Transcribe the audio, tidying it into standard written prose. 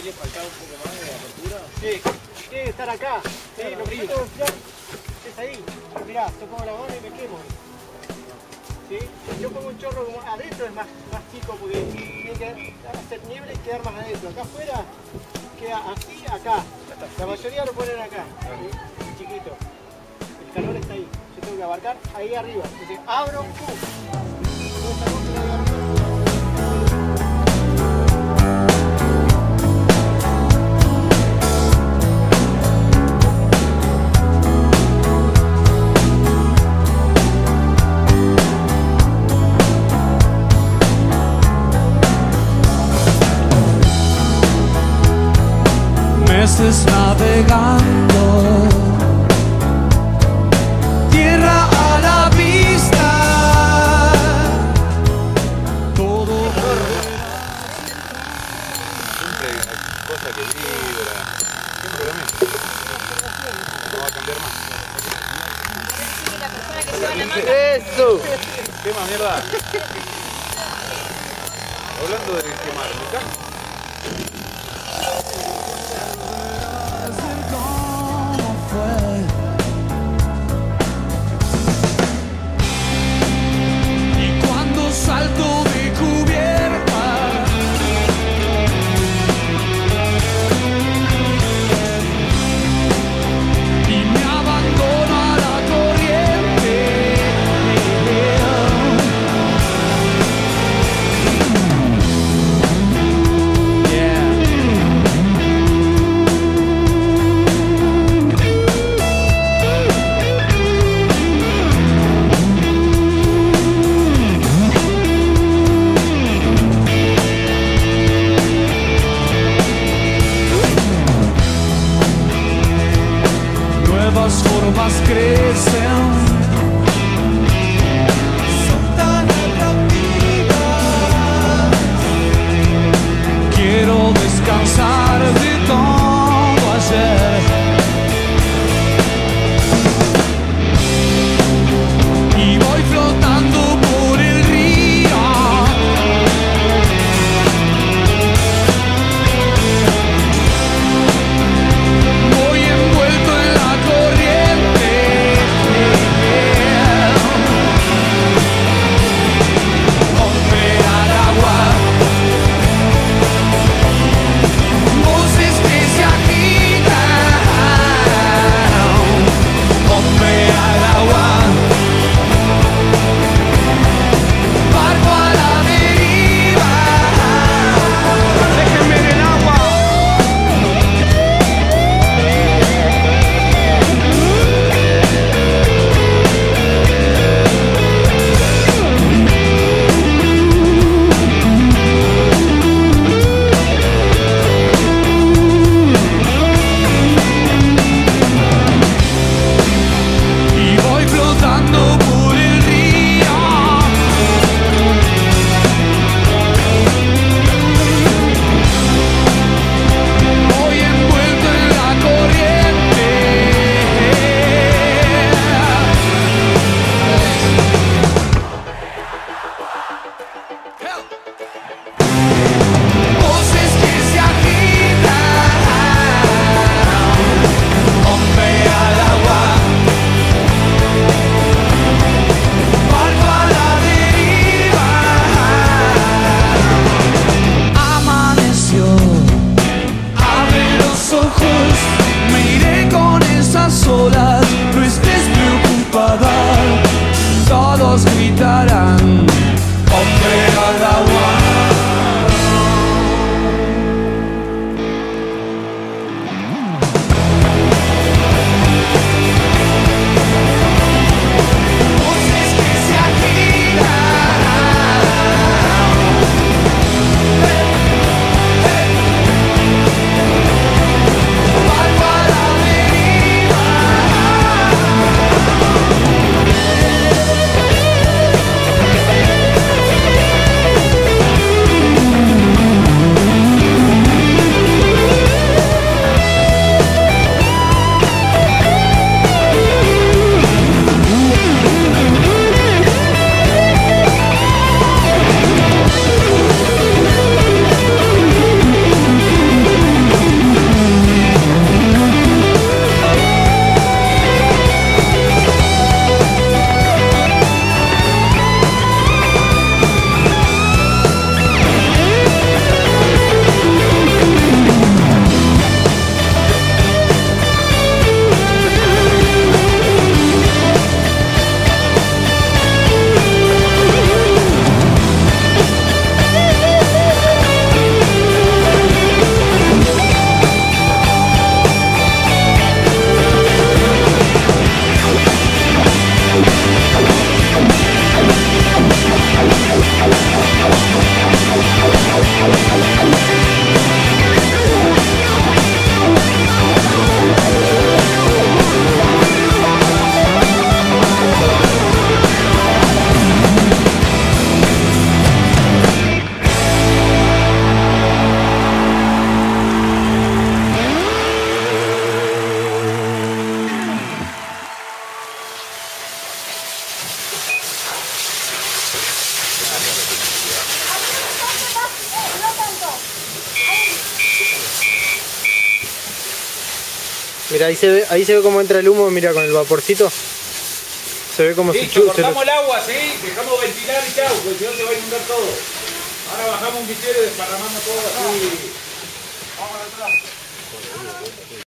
le faltaba un poco más de apertura? Sí, tiene que estar acá. Sí, lo que yo tengo que tirar es ahí. Mirá, yo pongo la mano y me quemo. ¿Sí? Yo pongo un chorro como adentro, es más chico porque tiene que hacer niebla y quedar más adentro. Acá afuera queda así, acá. La mayoría lo ponen acá, ¿sí? Chiquito. El calor está ahí. Yo tengo que abarcar ahí arriba. Entonces abro, ¡pum! Meses navegando, tierra a la vista, todo. Siempre hay cosa que vibra. Siempre lo mismo. No va a cambiar más. La persona que lleva la mano. ¡Eso! ¡Quema mierda! Hablando de quemar, ¿me cae? ¿Cómo fue? Y cuando salto de cubierta, y me abandono a la corriente, yeah. Nuevas formas crecen, son tan atractivas. Quiero descansar de todo ayer y voy flotando por el río. Voy envuelto en la corriente. Mira, ahí se ve cómo entra el humo, mira, con el vaporcito. Se ve como listo, cortamos el agua, ¿sí? Dejamos ventilar y chau, porque si no se va a inundar todo. Ahora bajamos un vitero y desparramamos todo así. Vamos atrás.